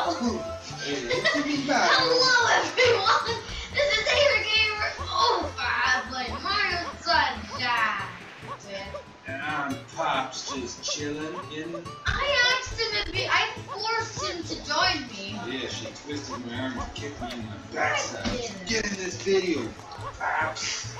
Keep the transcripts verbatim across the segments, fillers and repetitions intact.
Hey, don't be bad. Hello everyone! This is avagamer oh five playing Mario Sunshine. And I'm Pops, just chilling in. I asked him to be, I forced him to join me. Yeah, she twisted my arm and kicked me in my backside. Get in this video, Pops.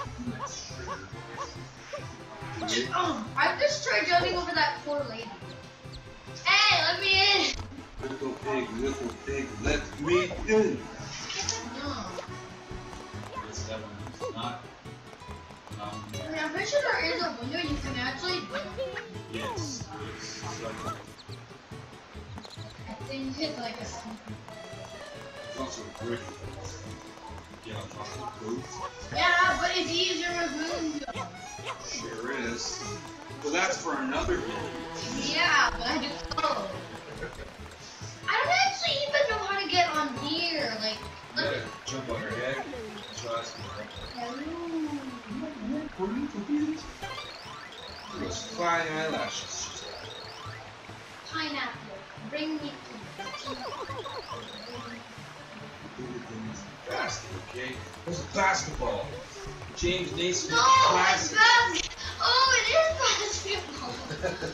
Oh, I just tried jumping over that poor lady. Hey, let me in! Little pig, little pig, let me in. No. Yes, that one is not. Um, I mean, I'm pretty sure there is a window you can actually do. yes, it's like. I think it's like a. It's also pretty. Yeah, on top of the booth. Yeah, but it's easier with windows. Sure is. Well, that's for another video. Yeah, but I do know. I don't actually even know how to get on here. Like, You gotta jump on her head. Trust me. Those fine eyelashes she's got. Pineapple, bring me to Basket, okay? There's a basketball. James Naismith. No, it's basketball. Oh, it is basketball.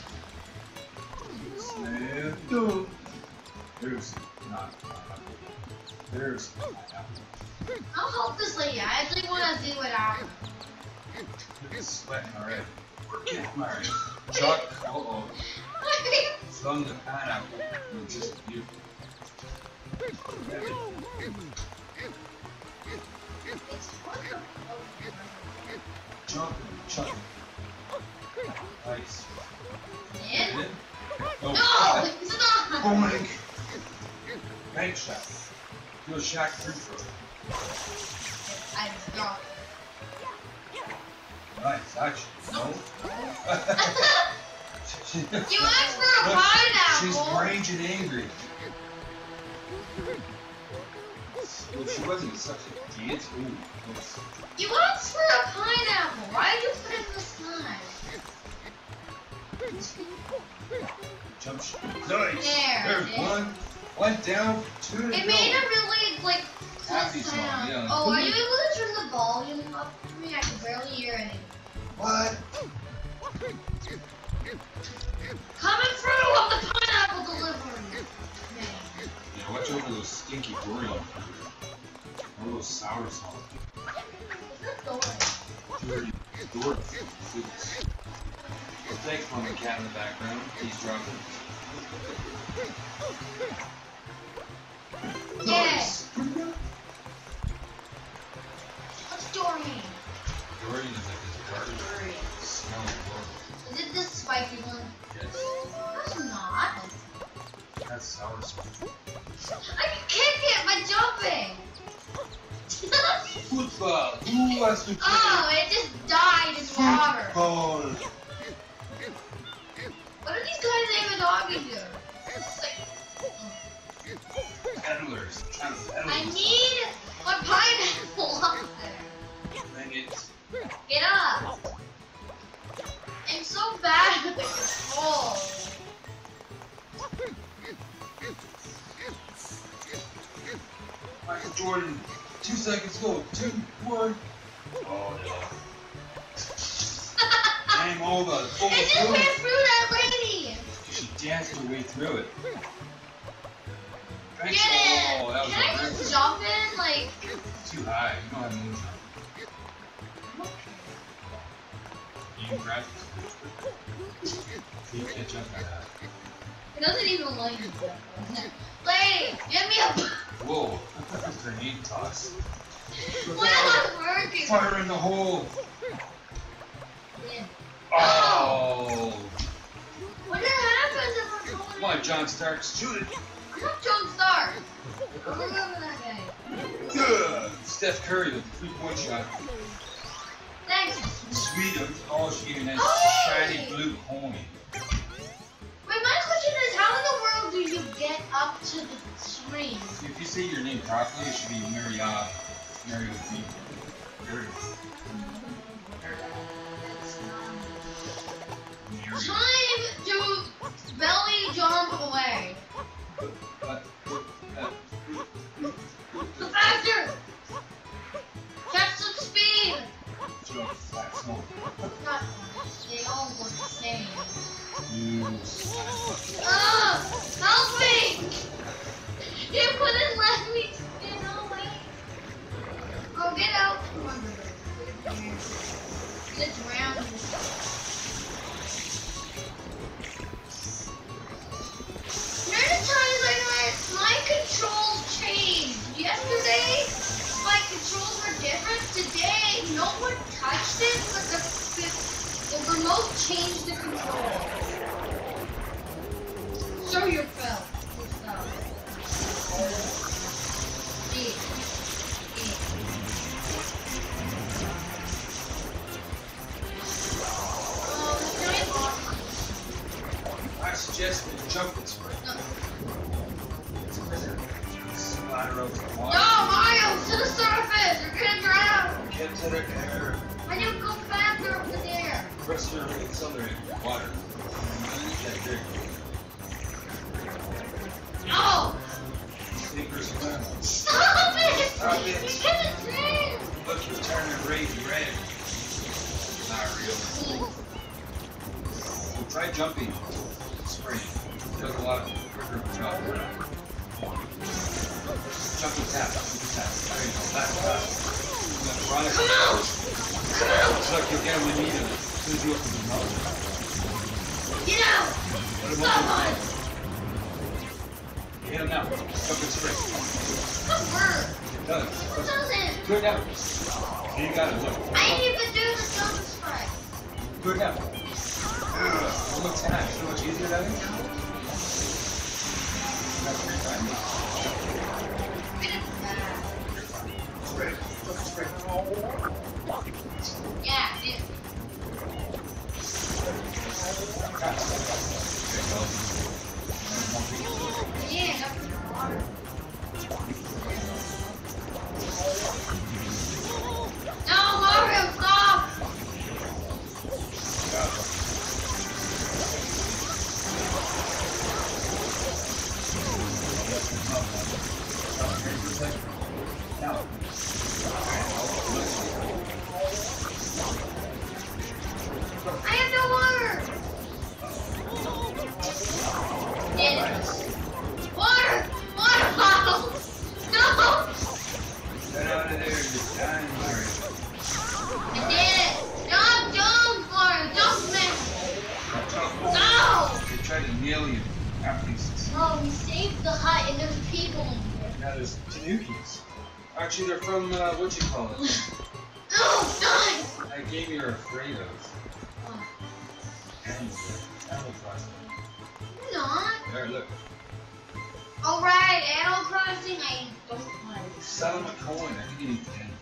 Snap, do. There's not. There's. I'll help this lady. I actually want to do it out. It's sweating already. We're getting married. Chuck. Uh oh. Slung the pineapple. It's just beautiful. Jump and chuck. Nice. In? In? No, No, it's not. Boink. Bank shot. Do a Shaq free throw. I got Nice, actually. No. You asked for a Look, pineapple. she's raging angry. Well, she wasn't such a dance. Ooh, oops. You asked for a pineapple. Why did you put it this time? Jump shot. Nice. There, There's it one. One down, two to It go. made a really like Happy close song, sound. yeah. Oh, are you able to turn the volume up for me? I can barely hear anything. What? Coming through on the pineapple delivery. Man. Yeah, watch over those stinky Dorian. Or those sour salt. What's that door? Dirty Dorothy. Well, thanks, Mom and Cat in the background. He's dropping. Nice. What's Dorian? Dorian is like this garbage. Smelling horrible. Is it this spiky one? Yes. That's not. That's sour salt. I can kick it by jumping. Football. Who wants to play? Oh, it just died in water. Football. What are these guys even talking to? It's like, Peddlers. Trying to peddle. I need my pineapple up there. Bring it. Get up. I'm so bad at the control. Michael Jordan. Two seconds go. Two, one. Oh, yeah. Name all the full It just went through that lady. She danced her way through it. Get Thanks. it. Oh, that was Can I a just rip. jump in? Like, Too high. You don't have moonshine. You can practice. You can't jump like that. it doesn't even like it. Lady, give me a. Whoa. Grenade toss. Well, it's working. Fire in the hole. Yeah. Oh. What happens if we're going? Come on, John Starks. Shoot it. I'm not John Stark. I remember that guy. Good. Steph Curry with the three-point shot. Thanks. Sweden. Oh, she gave me that Oh. shiny blue coin. Wait, my question is, how in the world do you get up to the screen? If you say your name properly, it should be Maria. Maria B. Maria. Maria. Time to belly jump away. But It's round. Many times I went, my controls changed. Yesterday, my controls were different. Today, no one touched it, but the, the, the remote changed the control. Show your fell. See. I suggest we jump this way. No. Splatter over the water. No, Mario, to the surface! You're gonna drown! Get to the air. I need to go faster up in there. Press your accelerator. Water. Get big. No! Sneakers around. Stop it! Stop it. You're gonna drown! Look, you're turning ragey red. Not real. Well, try jumping. Spring. Does a lot of quicker jump. Jump and tap. Jump and tap. There you go. Back, back. Run it. Come out! Come out! Look, you'll get him when you need him. As soon as you open the mouth. Get out! Let him Stop open. it! Hit him now. Jump and spring. Don't work. It does. It doesn't. Do it now. You got it. Look. I didn't even do the jump spray. Do it now. So much time. So much easier that is. That's three times. Spray. Look at spray. Yeah, it is. Yeah, that's the water. No, Mario, stop! I have no water! Did it. Water! Water bottle! No! Get out of there, you're dying, Mario. I did it! Stop, don't, Mario! Don't smash me! No! They tried to nail you after these. No, we saved the hut and there's people in here. Now there's Tanukis. Actually, they're from, uh, what you call it? No, die! That game you're afraid of. Oh, Animal, Animal Crossing. I'm not. There, look. Alright, Animal Crossing, I don't like. Sell them a coin. I think you need ten.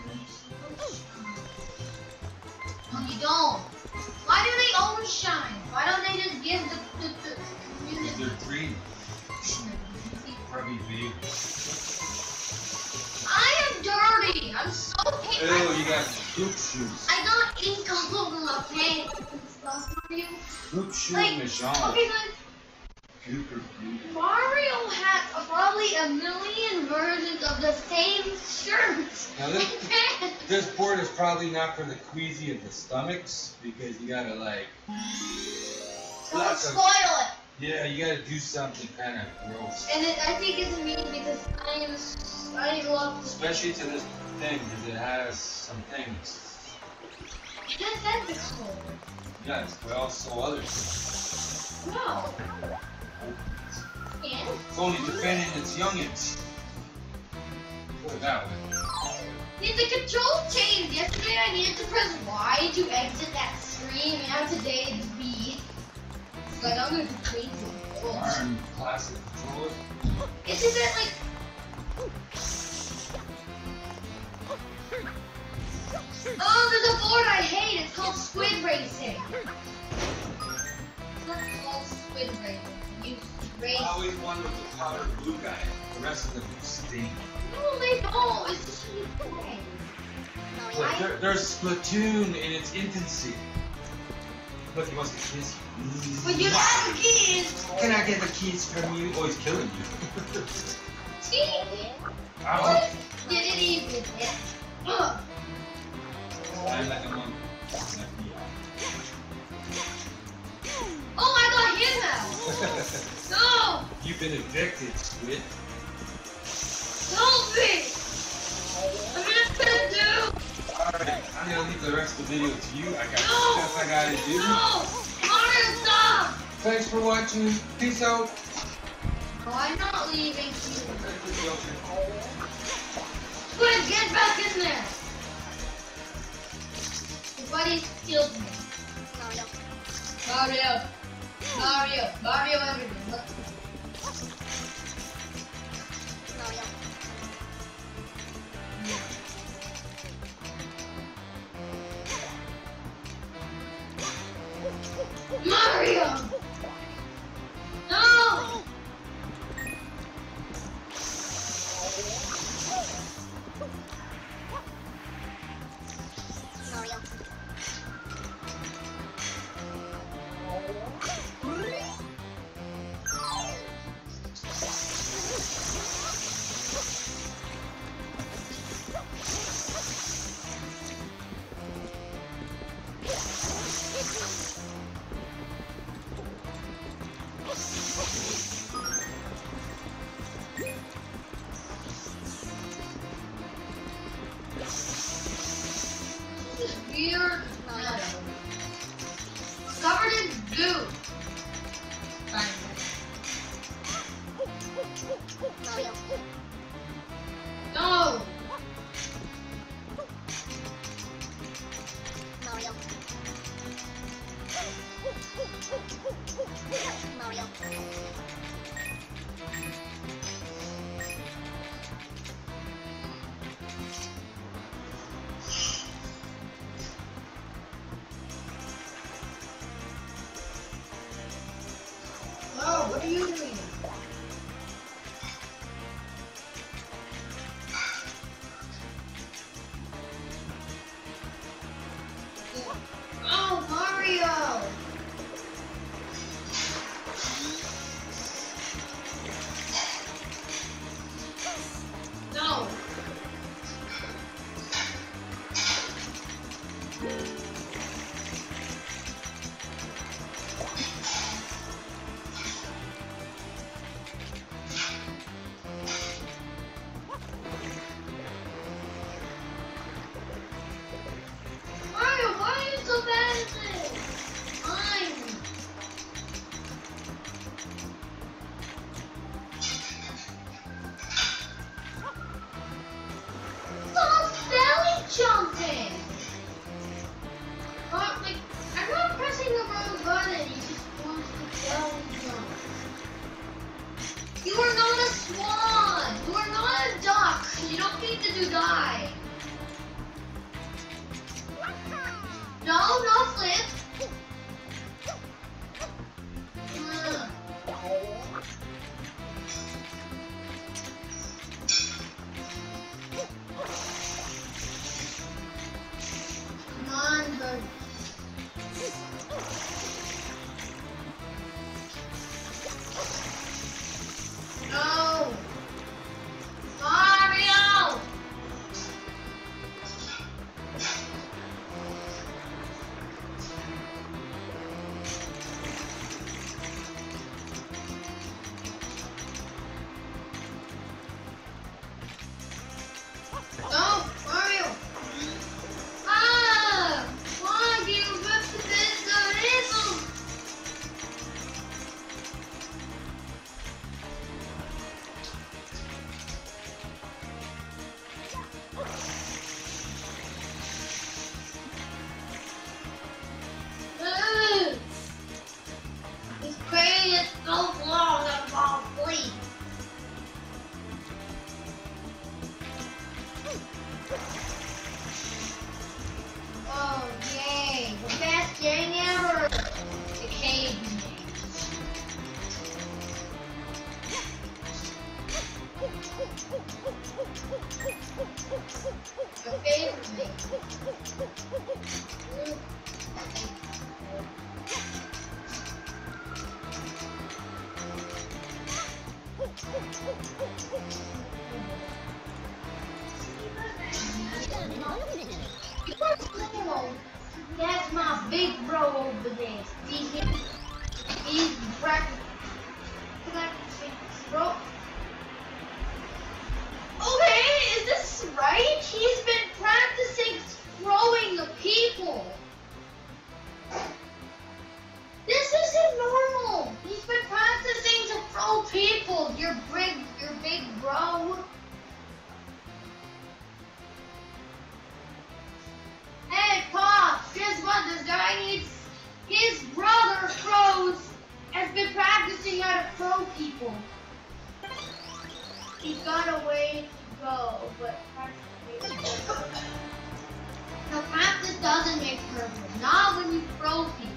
No, you don't. Why do they always shine? Why don't they just give the, the, the Because community? they're green. Probably big. I am dirty. I'm so pink. Ew, you got poop shoes. I got ink all over my pants and stuff for you. Poop shoe Like, Michon. okay, but Gooper Gooper. Mario has probably a million versions of the same shirt Now and this, pants. this board is probably not for the queasy of the stomachs because you gotta like. Don't lots of- spoil it. Yeah, you gotta do something kind of gross. And it, I think it's me because I am, s- I love this. Especially to this thing because it has some things. It has tentacles. Yes, but also other things. No. Yeah. It's only defending its youngins. Put it that way. Yeah, the control changed. Yesterday I needed to press Y to exit that stream, and today it's B. It's like I'm gonna be crazy. Oh. Iron plastic controller. It's just that like. Oh, there's a board I hate. It's called Squid Racing. It's not called Squid Racing. You race. I always one with the powder blue guy. The rest of them stink. No, they don't. It's just a thing. Look, there, there's Splatoon in its infancy. Look, he wants to kiss you. But you have the keys. Can I get the keys from you? Oh, he's killing you. See? Ow. Did it even hit? Ugh. I'm like a monk. Oh, I got him now. No! You've been evicted, Squid. Help me! I'm gonna spend two! Alright, I'm gonna leave the rest rest of the video to you. I got No! stuff I gotta do. No! Mario, stop! Thanks for watching. Peace out. No, I'm not leaving. Quick, get back in there! Your buddy killed me. Mario. Mario. Mario everything. Look. Mario! No! This is weird. It's covered in goo. No. Oh, what are you doing? Oh, Mario! No! Mario, why are you so bad at this? Fine. Stop belly jumping! Not like, I'm not pressing the wrong button, you just want to belly jump. You are not a swan! You are not a duck! You don't need to do die. No, no flip. Mm. Come on, bird. No. Mario! No, Mario! Ah! Why do you rip the bits of rhythm? Ugh. This crane is so long and fall asleep. Oh, yay. The best game ever. The cave game. Your favorite game. That's my big bro over there. See him? He's practicing. Bro. Okay, is this right? He's been practicing throwing the people but practice. No, practice doesn't make perfect. Not when you throw people.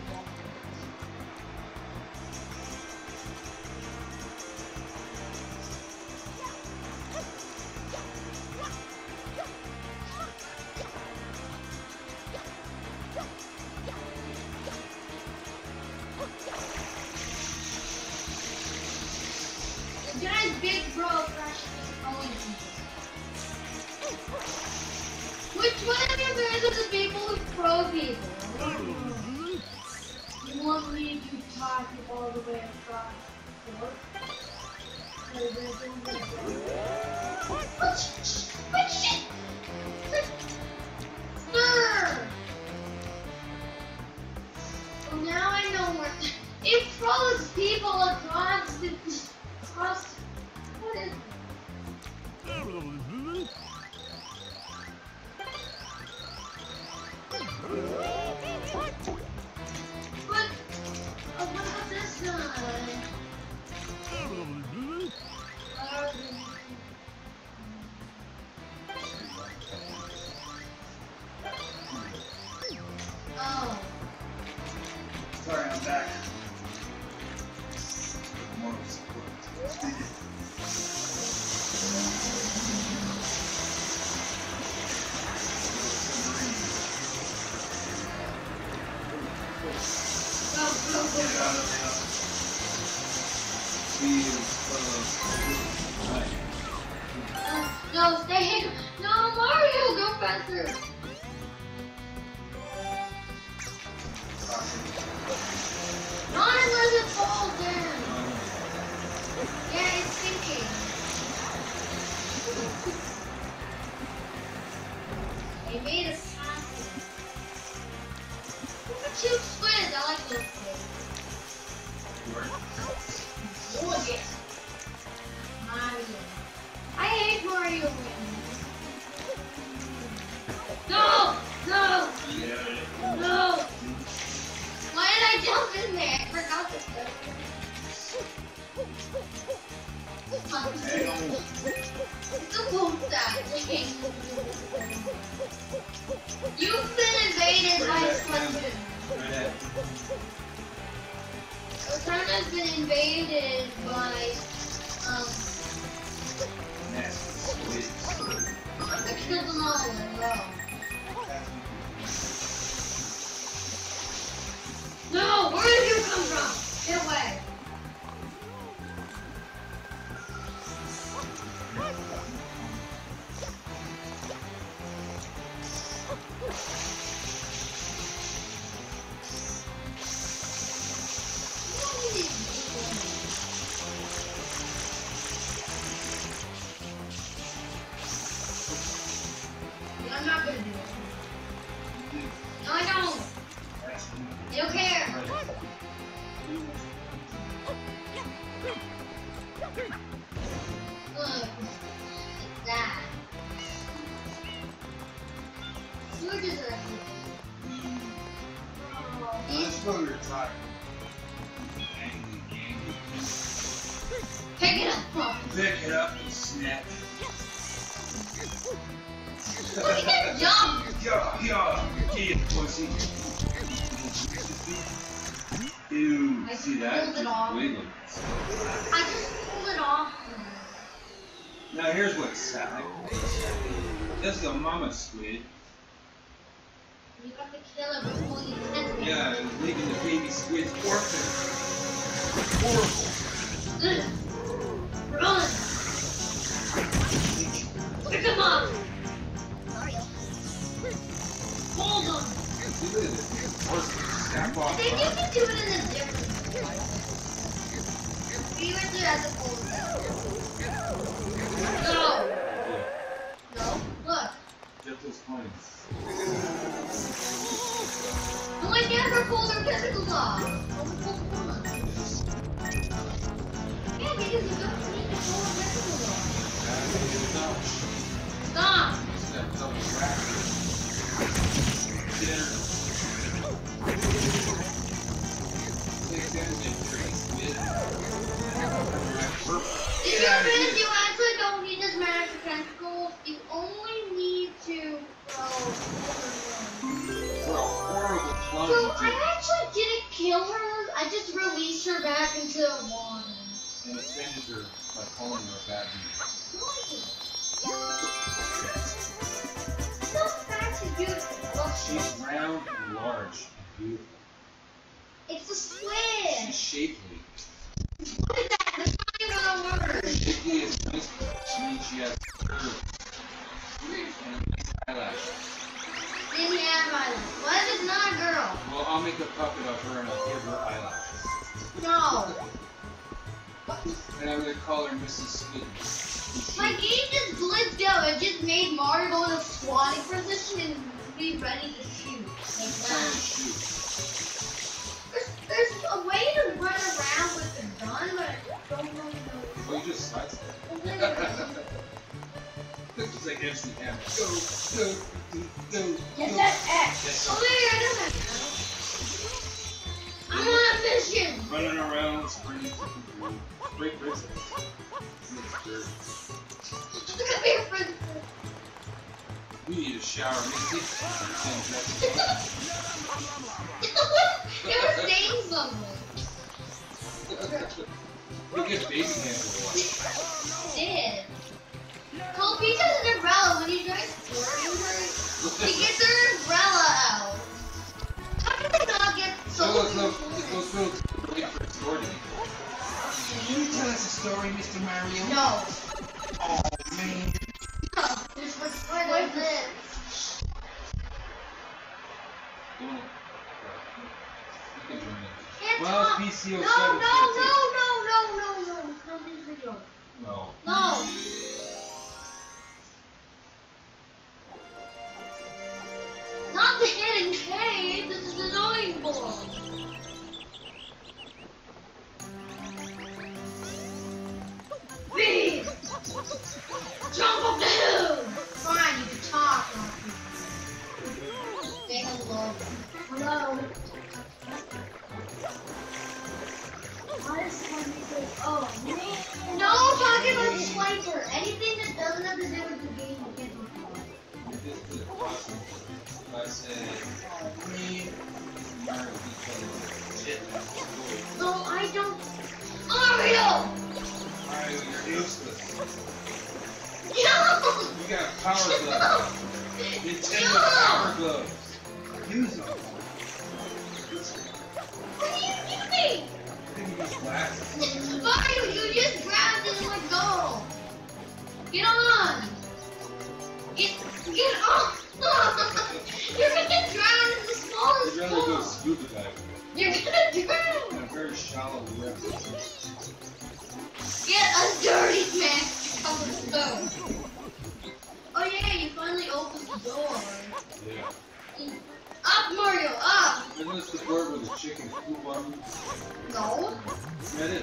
The guy's big bro crashed throwing people. Which one of you guys are the people who throw people? You want me to talk all the way across the board? What shit? What shit? Well, now I know where it throws people across the across. What is it? But uh, what about this one? Uh, oh. Sorry, I'm back. More support. Go, go, go, Get out go. of there. Speed is uh, right. Uh, no, stay here. No, Mario, go faster. Not unless it falls down. Yeah, it's sinking. They made a path. Look at you squid. I like those squids. Oh, yeah. Mario. I hate Mario games. No! No! No! Why did I jump in there? I forgot to It's a cool thing. You've been invaded by a sponge. Otana's been invaded by, um, I killed them all in a row. No, where did you come from? Get away. I'm not gonna do it. No, I don't. I don't care. Look, it's that. Switches are here. Oh, these. Pick it up. Pick it up and snap. Look at that jump. Yeah, yeah, get it, pussy. Ew, I see that? pulled it off. Wiggling. I just pulled it off. Now here's what's happening. This is a mama squid. You got to kill it before you test it. Yeah, and leaving the baby squids orphan. Horrible. Run! Pick him up! Hold him! Snap I off. think you can do it in a different way. You would do it as a full No! No, look. Get those coins. No, I never pulled her tentacles off. Only pulled one. Yeah, because you don't need to pull her tentacles off. Stop! The difference, you actually don't need this magic tentacle. You only long So as you I actually didn't kill her. I just released her back into the water. and offended her by calling her a bad name. No, I didn't. So actually beautiful. Well, She's round and large and beautiful. it's a squid. She's shapely. What is that? That's not even a word. Shapely is nice. She means she has curves and a nice eyelash. Didn't have eyelash. What if it's not a girl? Well, I'll make a puppet of her and I'll give her eyelashes. No. And I'm gonna call her Missus Squid. My game just glitched out. It just made Mario go in a squatting position and be ready to shoot. Like Trying to that. shoot. There's, there's a way to run around with the gun, but I don't know. Well, you just sidestep. Literally. Just like M C Hammer. Go, go, go, go. Yes, that's X. Yes, Oh, wait, I know that now. I'm on a mission. Running around, sprinting through. Great princess. Look at me, friend. We need a shower, Misty. It was saying something. We get baby hands for It did. Cole Peach has an umbrella. When you try squirting her, she gets her umbrella out. How did they not get so So let's go, let's go through wait for a story. Can you tell us a story, Mister Mario? No. Oh, man. No. There's what's like this. You can join it. Can't Well, talk. P C oh No, seven. no, no, no, no, no, no. It's not this video. No. No. Not the hidden cave. This is the annoying board. Big. Jump up the hill. Fine, you can talk. Say hello. Hello. Oh, man. No, I'm talking about the swiper. Anything that doesn't have to do with the game, you can't do. This is awesome. If I say, green, Mario, because shit, No, I don't. Mario! Mario, you're useless. No! You got power gloves. Nintendo power gloves. Use them. What are you doing? I think you use glasses. Mario, you just grabbed it and let go. Get on. Get, get off. You're gonna drown in the smallest You'd rather go pool. scuba diving You're gonna drown. in a very shallow river. Get a dirty man to cover the stone. Oh yeah, you finally opened the door. Yeah. Up, Mario, up! Isn't this the bird with the chicken poop on it? No, Yeah, it is.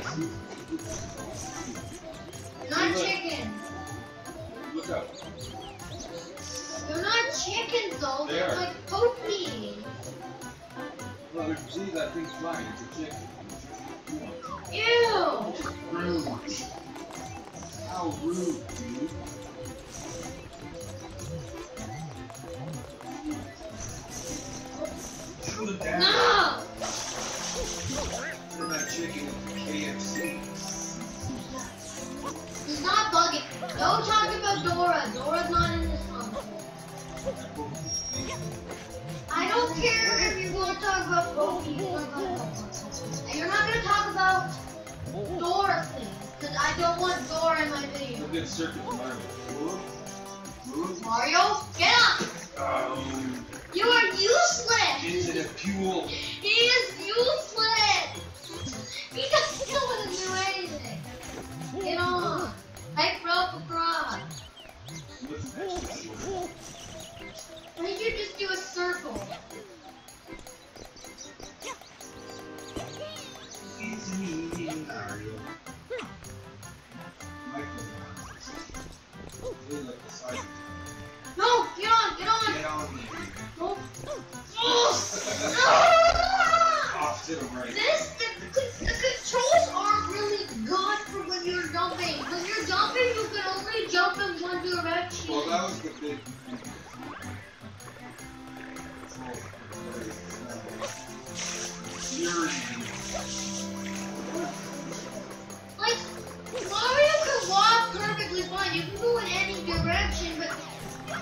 not Look. chicken. Look up. They're not chickens though, They they're are. like pokies. Well, see that thing's flying. It's a chicken. Ew! Rude. How rude, dude. Shoot it down. No! Turn that chicken into K F C. It's not bugging. Don't talk about Dora. Dora's not in this one. I don't care if you want to talk about pokies. And you're not going to talk about Dora things. Because I don't want Dora in my video. Look at Circus Mario. Move. Mario, get up! Um, You are useless! into the fuel. He is useless! He doesn't know how to do anything. Get on. Hype rope across. What's next? I think you just do a circle. It's me, Mario. Michael. Really like the size of it. No, get on, get on. Get on me. No. Off to the right. This, the, the, the controls aren't really good for when you're jumping. When you're jumping, you can only jump in one direction. Well, that was the big.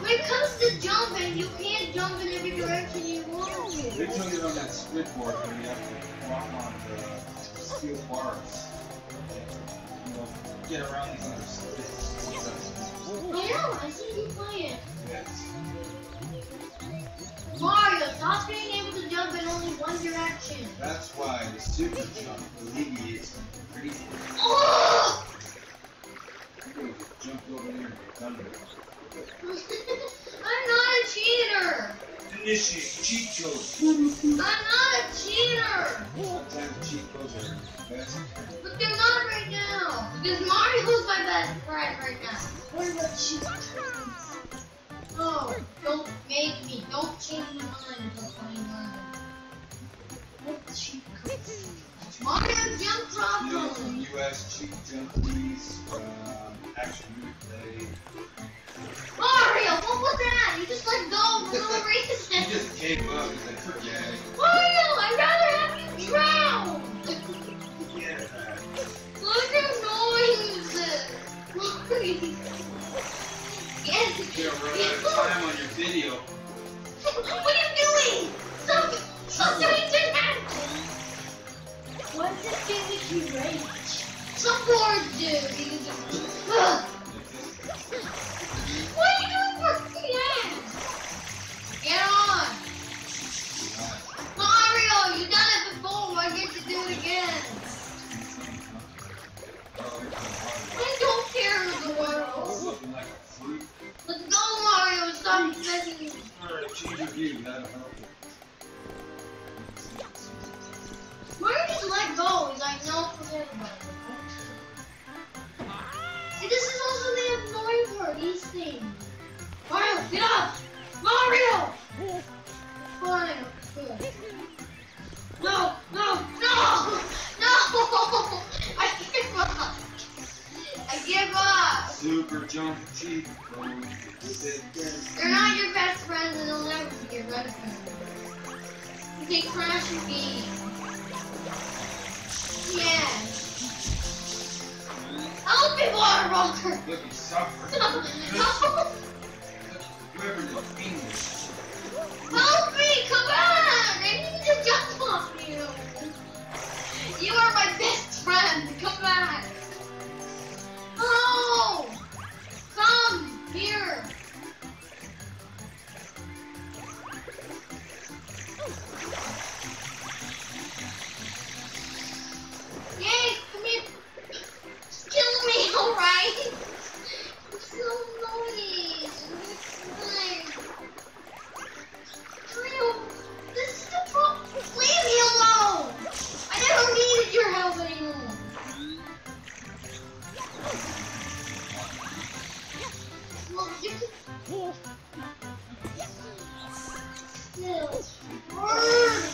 when it comes to jumping, you can't jump in every direction you want to. Wait till you're on that split board and you have to walk on the steel bars. You know, get around these other splits. I know, I see you playing. Yes. Mario, stop being able to jump in only one direction. That's why the super jump alleviates pretty easy. Oh! Jump over there and get done with it. I'm not a cheater. Initiate cheat codes. I'm not a cheater. Sometimes cheat codes are best. But they're not right now. Because Mario's my best friend right now. What about cheat codes? Oh, don't make me. Don't change my mind until twenty nine. What cheat codes? Mario jump You know, problem. from U S cheat jump please, from Action Replay. Mario, what was that? You just let go for no He reason. just gave up. He's like, forget it. Mario, I'd rather have you drown. Forget it. Look at noise. Mario. Yes. You're running out of time on your video. What are you doing? Stop. Stop doing that. What does it do if you rage? Some boards do. You can just... Ugh. What are you doing for yeah? Get on! Mario, you done it before, I get to do it again. I don't care of the world. Let's go, Mario, stop messing me. Alright, change your view, that'll help you. Mario just let go, he's like, no, forget about it. And this is also the annoying part, these things. Mario, get up! Mario! Fine, good. No, no, no! No! I give up! I give up! Super jump cheat code. They're not your best friends and they'll never be your best friends. They crash your game. Yeah. Help me, water rocker! Look, you suffer. No, no. Whoever knows English. Help me! Come on! I need to jump on you! You are my best friend! Come back! Oh! Come! Here! Yay! Come here! Kill me, alright? I'm so annoying! Mario, this is the problem. Leave me alone! I never needed your help anymore. Well, you can... Still. Word.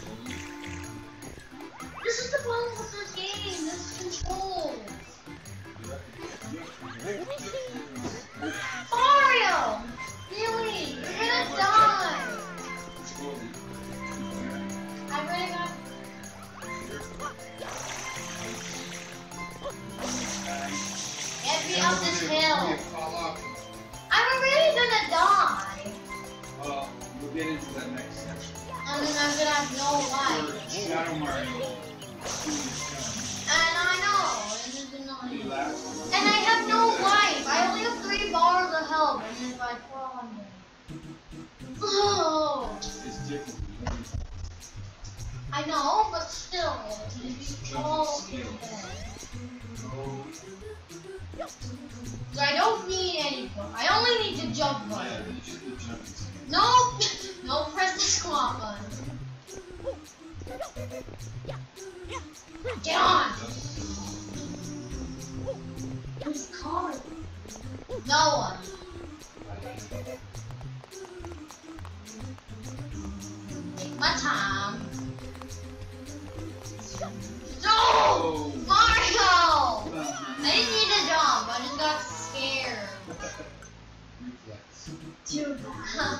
This is the problem with this game. This control. Mario! Really? You're gonna die! I really got... Get me up this hill! I'm really gonna die! Well, we'll get into that next section. And then I'm gonna have no life. Shadow Mario. And I know, this is annoying. You laugh. And I have no life! I only have three bars of health, and it's like four hundred. Oh! It's different. I know, but still, It's all skill. Oh, So I don't need any. I only need to jump yeah, button. you just put jumping skill. No, no, press the squat button. Get on. Who's calling? No one. Take my time. No! Mario! I didn't need to jump, I just got scared. Reflex. Too bad.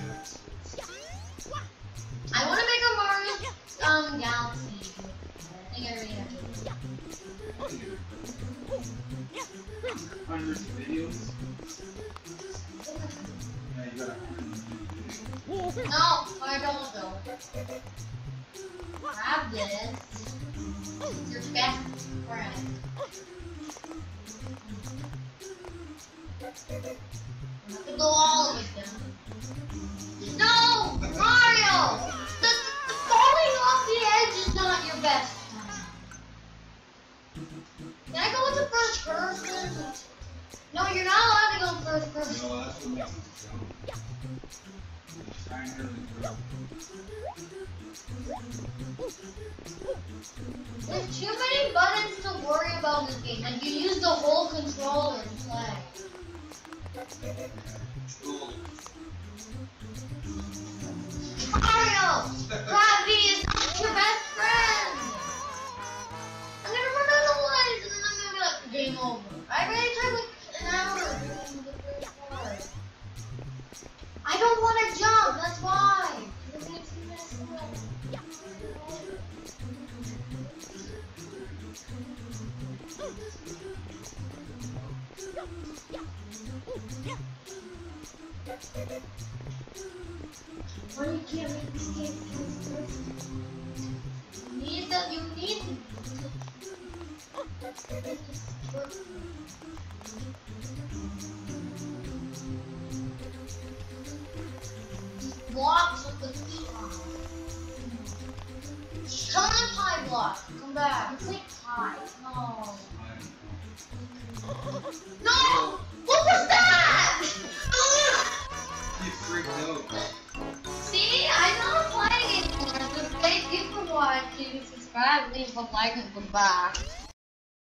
I want to make a Mario um, Galaxy. I gotta read it. Hundreds of videos. Yeah, you gotta. No, I don't though. Grab this. It's your best friend. I'm not gonna go all of it down. No! Mario! The, the falling off the edge is not your best friend. Can I go with the first person? No, you're not allowed to go first person. No, that's what makes it so. Trying really good. There's too many buttons to worry about in this game, and you use the whole controller to play. Cool. Mario! Gravity is not your best friend! I'm gonna run out of lives and then I'm gonna be like, game over. I already tried like an hour doing the first part. I don't want to jump, that's why! It makes me mess up. Why you can't make this game first? You need that, you need blocks with the top. Come on, pie block. Come back. It's like pie. No. No! What was that? You freaked out. See, I'm not playing anymore. So thank you for watching. Subscribe, leave a like, and goodbye.